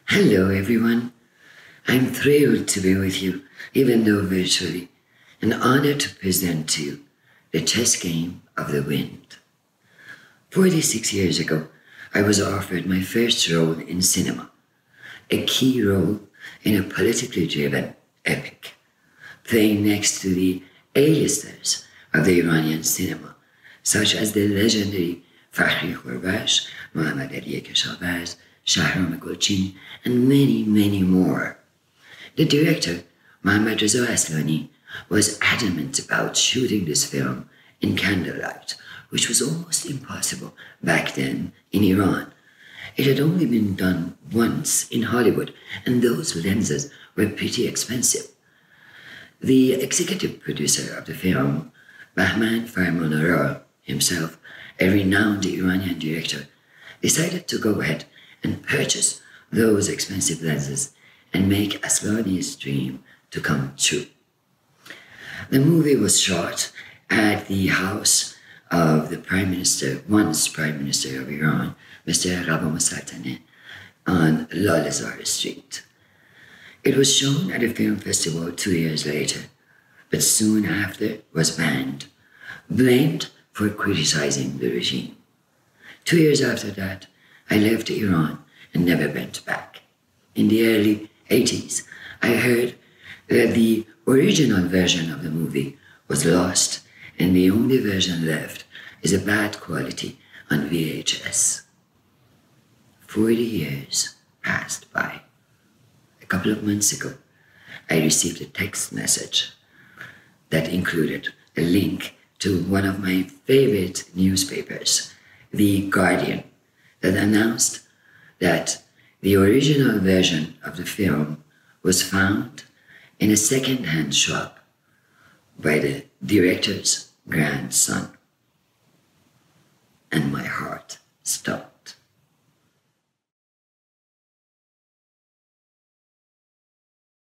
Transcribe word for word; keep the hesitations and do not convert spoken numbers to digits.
Hello, everyone. I'm thrilled to be with you, even though virtually, and honored to present to you the chess game of the wind. forty-six years ago, I was offered my first role in cinema, a key role in a politically driven epic, playing next to the A-listers of the Iranian cinema, such as the legendary Fakhri Khorbash, Mohammad Ali Keshavarz, Shahram Gulchin, and many, many more. The director, Mohammad Reza Aslani, was adamant about shooting this film in candlelight, which was almost impossible back then in Iran. It had only been done once in Hollywood, and those lenses were pretty expensive. The executive producer of the film, Bahman Farmanarah, himself a renowned Iranian director, decided to go ahead and purchase those expensive lenses and make Aslani's dream to come true. The movie was shot at the house of the Prime Minister, once Prime Minister of Iran, Mister Ghabam Saltaneh, on Lalezar Street. It was shown at a film festival two years later, but soon after was banned, blamed for criticizing the regime. Two years after that, I left Iran and never went back. In the early eighties, I heard that the original version of the movie was lost and the only version left is a bad quality on V H S. Forty years passed by. A couple of months ago, I received a text message that included a link to one of my favorite newspapers, The Guardian, that announced that the original version of the film was found in a second-hand shop by the director's grandson. And my heart stopped.